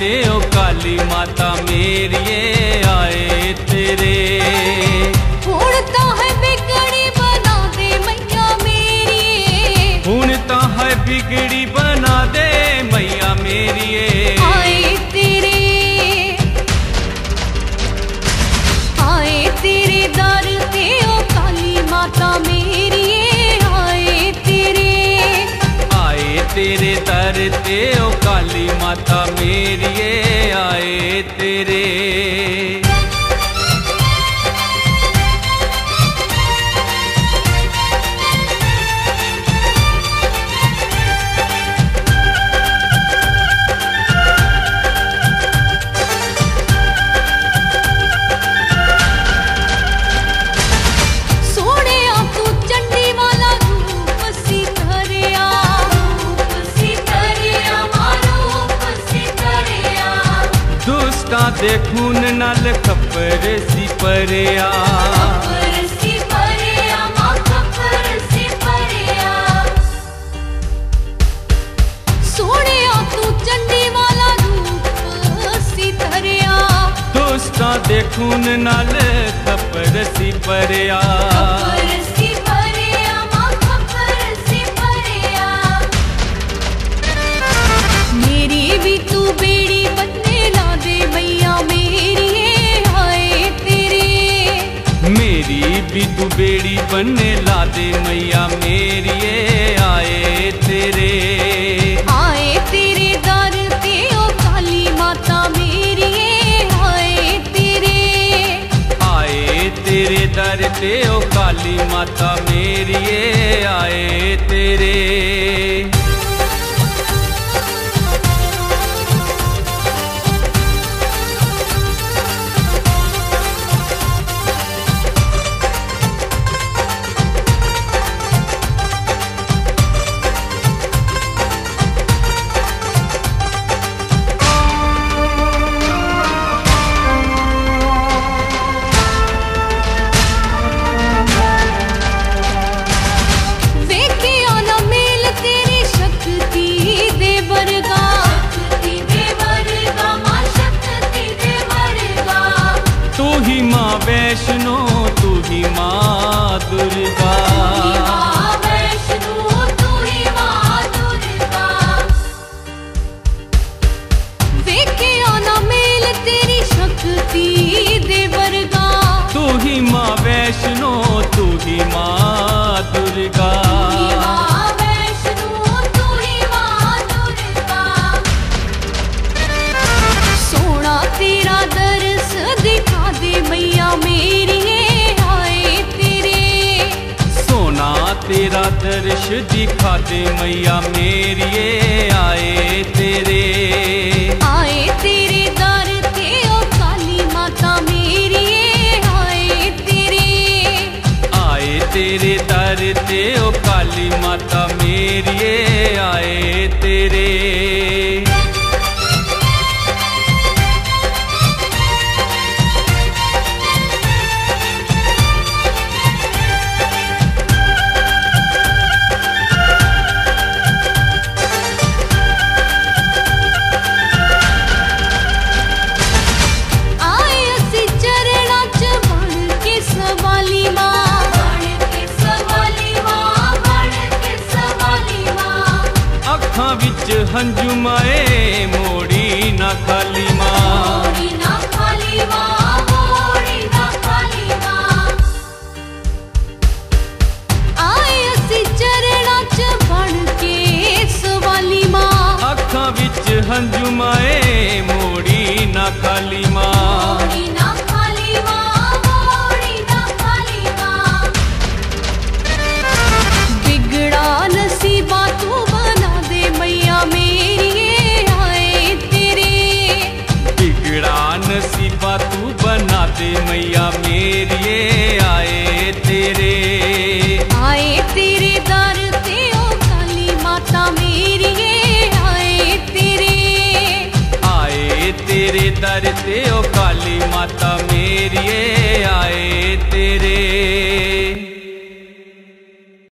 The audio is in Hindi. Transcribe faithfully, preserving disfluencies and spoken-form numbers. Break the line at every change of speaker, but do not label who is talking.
ते ओ काली माता मेरिए आए तेरे।
हुण तां है बिगड़ी बना दे मैया मेरिए,
हुण तां है बिगड़ी बना दे मैया मेरिए
आए तेरे, आए तेरे दर ते ओ काली माता मेरिए आए तेरे।
आए तेरे दर ते ओ काली माता मेरिए आए तेरे। दे खून नाल खपर सी परया,
खपर सी परया मां खपर सी परया। सोहणिया तू चंडी वाला रूप सी धरिया,
दुष्टां दे खून नाल खपर सी परया,
खपर सी परया मां खपर सी परया। मेरी भी तू बेड़ी बनने ला दे मैया मेरिए आए तेरे।
मेरी भी तू बेड़ी बनने ला दे मैया मेरिए आए तेरे।
आए तेरे दर ते ओ काली माता मेरिए आए तेरे।
आए तेरे दर ते ओ काली माता मेरिए आए तेरे। वैष्णो तू ही माँ दुर्गा,
वैष्णो तू ही माँ दुर्गा। वेखे आना मेल तेरी शक्ति दे वर्गा,
तू ही माँ वैष्णो तू ही माँ दुर्गा।
सोना तेरा दर्श दिखा दे मैया मेरिए आए तेरे।
सोना तेरा दर्श दिखा दे मैया मेरिए आए तेरे।
आए तेरे दर ते ओ काली माता मेरिए आए तेरे।
आए तेरे दर ते ओ काली माता मेरिए आए तेरे। हंजू माए मोड़ी ना खाली माँ,
मोड़ी ना खाली माँ, मोड़ी ना खाली माँ। आए असी चरणा च बन के सवाली माँ,
अखां विच हंजू माए मोड़ी ना खाली माँ,
मोड़ी ना खाली माँ, मोड़ी ना खाली माँ। बिगड़ा नसीबा तू बना दे मैया मेरिए आए तेरे।
बिगड़ा नसीबा तू बना दे मैया मेरिए आए तेरे।
आए तेरे दर ते ओ काली माता मेरिए आए तेरे।
आए तेरे दर ते ओ काली माता मेरिए आए तेरे।